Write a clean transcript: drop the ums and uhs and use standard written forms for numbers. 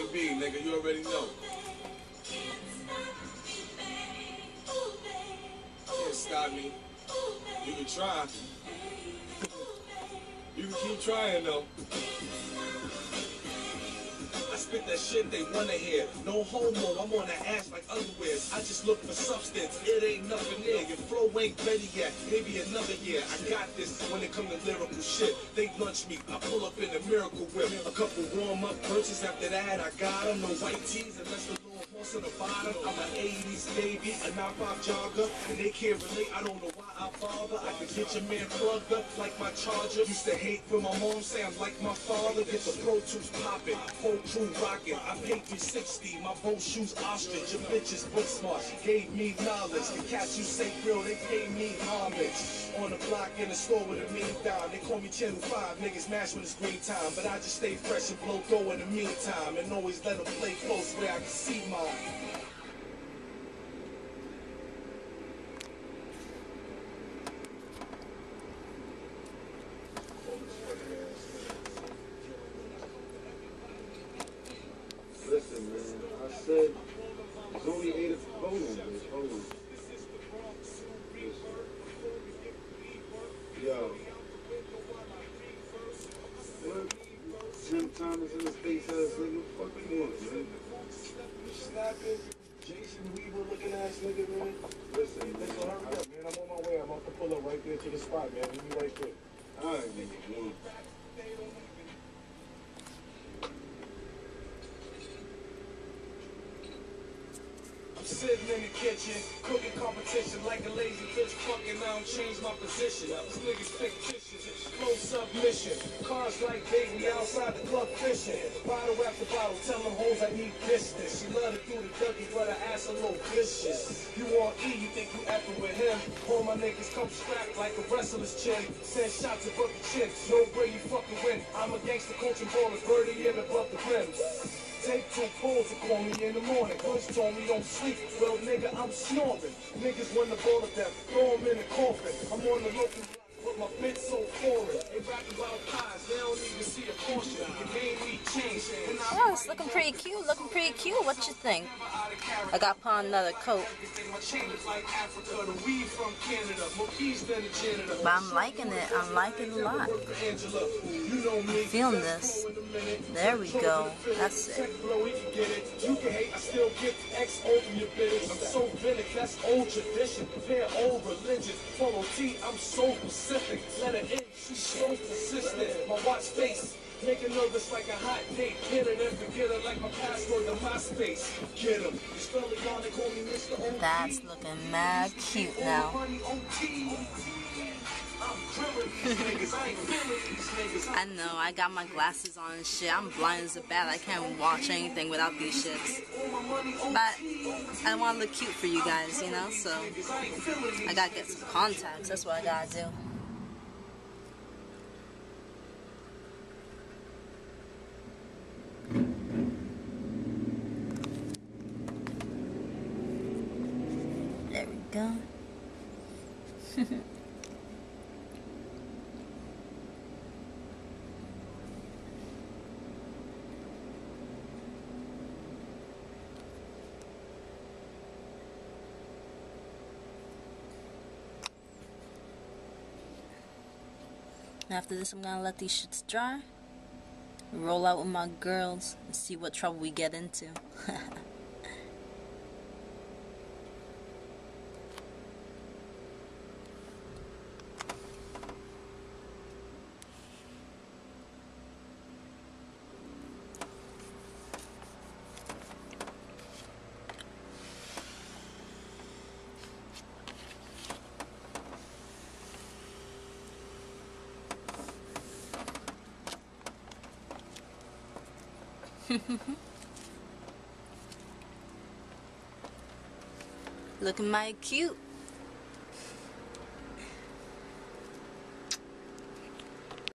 Mika B, nigga, you already know. Can't stop me. You can try. You can keep trying though. I spit that shit they wanna hear. No homo, I'm on the ass like underwears. I just look for substance, it ain't nothing there. Your flow ain't ready yet, maybe another year. I got this when it come to lyrical shit. They lunch me, I pull up in a miracle whip. A couple warm-up verses after that, I got them. No white tees unless the little horse on the bottom. I'm an 80s baby, a 9-5 jogger. And they can't relate, I don't know why I bother. I can get your man plugged up like my charger. Used to hate when my mom say I'm like my father. Get the Pro Tools popping, whole crew rocking. I paid 360, my boat shoes ostrich. Your bitches book smart, gave me knowledge. The cats you say real, they pay me homage. On the block in the store with a mean dime. They call me Channel 5, niggas mash when it's green time. But I just stay fresh and blow dough in the meantime. And always let them play close where I can see mine. Listen, man, I said it's only 8 of hold on, man. Hold on. Yo. What? 10 times in the face ass nigga? Fuck you want, man? You snapping? Jason Weaver looking ass nigga, man. Listen, hurry up, man. I'm on my way. I'm about to pull up right there to the spot, man. Leave me right quick. Alright, nigga. Sitting in the kitchen, cooking competition like a lazy bitch fucking. I don't change my position. These niggas fictitious, close up mission. Cars like baby outside the club fishing. Bottle after bottle, tell them hoes I need business. She love to do the Dougie, but her ass a little vicious. You on E, you think you effing with him? All my niggas come strapped like a wrestler's chin. Send shots above the chin, no way you fucking win. I'm a gangster coaching ballers, birdie in above the rim. Take 2 pulls to call me in the morning. Coach told me don't sleep. Well, nigga, I'm snoring. Niggas want the ball of death. Throw them in a coffin. I'm on the local block, but my bitch so foreign. They rap about pies. They don't even see a portion. Your name we changed. Oh, it's looking pretty cute. Looking pretty cute. What you think? I got put on another coat. But I'm liking it. I'm liking it a lot. I'm feeling this. There we go. That's it. You can hate, I still get X over your bitch. I'm so vintage, that's old tradition. Compare old religion. Follow T, I'm so specific. Let her in, she's so persistent. My watch face, make her nervous like a hot date. Hit her and forget her like my password to MySpace. Get him. They call me Mr. OT. That's looking mad cute now. I know, I got my glasses on and shit. I'm blind as a bat. I can't watch anything without these shits. But I want to look cute for you guys, you know? So I gotta get some contacts. That's what I gotta do. There we go. After this, I'm gonna let these shits dry, roll out with my girls, and see what trouble we get into. Looking mighty cute.